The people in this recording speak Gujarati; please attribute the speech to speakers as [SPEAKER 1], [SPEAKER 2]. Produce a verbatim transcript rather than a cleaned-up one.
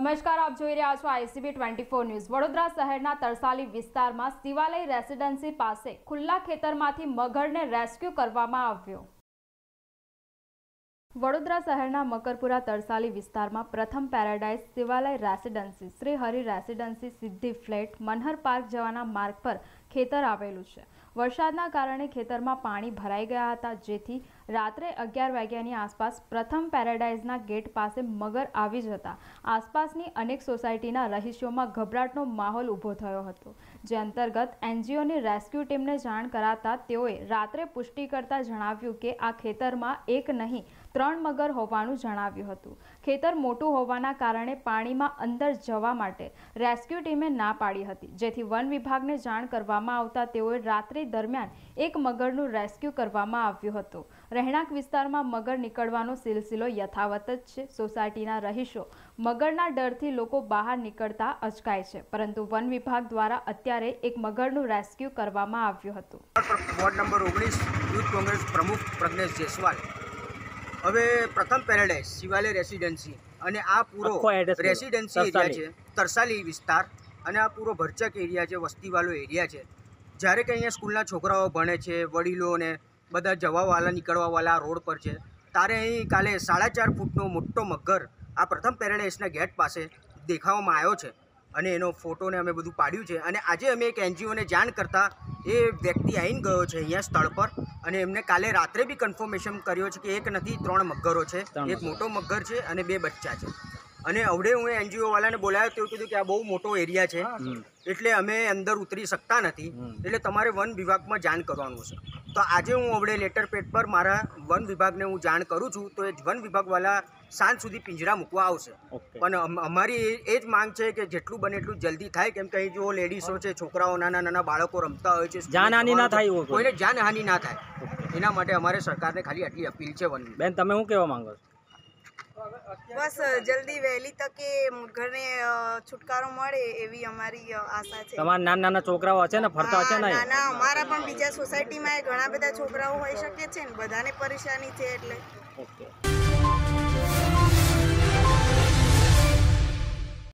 [SPEAKER 1] નમસ્કાર, આપ જોઈ રહ્યા છો ICB twenty four news. Vadodara શહેરના તરસાલી વિસ્તારમાં શિવાલય રેસિડેન્સી પાસે ખુલ્લા ખેતરમાંથી મગરને રેસ્ક્યુ કરવામાં આવ્યો। વડોદરા શહેરના મકરપુરા તરસાલી વિસ્તારમાં Pratham paradise Shivalay residency Shri Hari residency Siddhi flat Manhar park જવાના માર્ગ પર ખેતર આવેલું છે। વરસાદના કારણે ખેતરમાં પાણી ભરાઈ ગયા હતા, જેથી રાત્રે અગિયાર વાગ્યાની આસપાસ પ્રથમ પેરાડાઇઝના ગેટ પાસે મગર આવી જતા આસપાસની અનેક સોસાયટીના રહીશોમાં ગભરાટનો માહોલ ઊભો થયો હતો, જે અંતર્ગત એનજીઓની રેસ્ક્યુ ટીમને જાણ કરાતા તેઓએ રાત્રે પુષ્ટિ કરતા જણાવ્યું કે આ ખેતરમાં એક નહીં ત્રણ મગર હોવાનું જણાવ્યું હતું। ખેતર મોટું હોવાના કારણે પાણીમાં અંદર જવા માટે રેસ્ક્યુ ટીમે ના પાડી હતી, જેથી વન વિભાગને જાણ કરવામાં આવતા તેઓએ રાત્રિ દરમિયાન એક મગરનું રેસ્ક્યુ કરવામાં આવ્યું હતું। રહેણાંક વિસ્તારમાં મગર નીકળવાનો સિલસિલો યથાવત જ છે। સોસાયટીના રહીશો મગરના ડરથી લોકો બહાર નીકળતા અચકાય છે, પરંતુ વન વિભાગ દ્વારા અત્યારે એક મગરનું રેસ્ક્યુ કરવામાં આવ્યું હતું।
[SPEAKER 2] વોર્ડ નંબર ઓગણીસ યુથ કોંગ્રેસ પ્રમુખ પ્રજ્ઞેશ જયસ્વાલ। હવે પ્રથમ પેરાડાઇઝ શિવાલય રેસિડેન્સી અને આ પૂરો રેસિડેન્સી એરિયા છે, તરસાલી વિસ્તાર, અને આ પૂરો ભરચક એરિયા છે, વસ્તીવાળો એરિયા છે। જ્યારે કે અહીંયા સ્કૂલના છોકરાઓ ભણે છે, વડીલોને બધા જવાવાળા નીકળવાવાળા રોડ પર છે, ત્યારે અહીં કાલે સાડા ચાર ફૂટનો મોટો મગર આ પ્રથમ પેરાડાઇઝના ગેટ પાસે દેખાવામાં આવ્યો છે, અને એનો ફોટોને અમે બધું પાડ્યું છે। અને આજે અમે એક એનજીઓને જાણ કરતાં એ વ્યક્તિ આવીને ગયો છે અહીંયા સ્થળ પર, અને એમને કાલે રાત્રે બી કન્ફર્મેશન કર્યો છે કે એક નથી ત્રણ મગરો છે, એક મોટો મગર છે અને બે બચ્ચા છે। અને અવડે હું એનજીઓ વાળાને બોલાવ્યો તેવું કીધું કે આ બહુ મોટો એરિયા છે, એટલે અમે અંદર ઉતરી શકતા નથી, એટલે તમારે વન વિભાગમાં જાણ કરવાનું છે। તો આજે હું અવડે લેટર પેડ પર મારા વન વિભાગને હું જાણ કરું છું, તો એ વન વિભાગવાળા સાંજ સુધી પિંજરા મૂકવા આવશે। પણ અમારી એ જ માંગ છે કે જેટલું બને એટલું જલ્દી થાય, કેમ કે અહીં જો લેડીઝો છે, છોકરાઓ, નાના નાના બાળકો રમતા હોય છે,
[SPEAKER 3] જાનહાનિ ના થાય,
[SPEAKER 2] કોઈને જાનહાનિ ના થાય, એના માટે અમારે સરકારને ખાલી આટલી અપીલ છે। વન
[SPEAKER 3] બેન, તમે શું કહેવા માંગો છો?
[SPEAKER 4] બસ જલ્દી વહેલી તકે ઘરને છુટકારો મળે એવી અમારી આશા છે।
[SPEAKER 3] તમારા નાના નાના છોકરાઓ હશે ને, ફરતા હશે ને?
[SPEAKER 4] નાના અમારા પણ બીજા સોસાયટીમાં ઘણા બધા છોકરાઓ હોઈ શકે છે ને, બધાને પરેશાની છે એટલે।
[SPEAKER 3] ઓકે।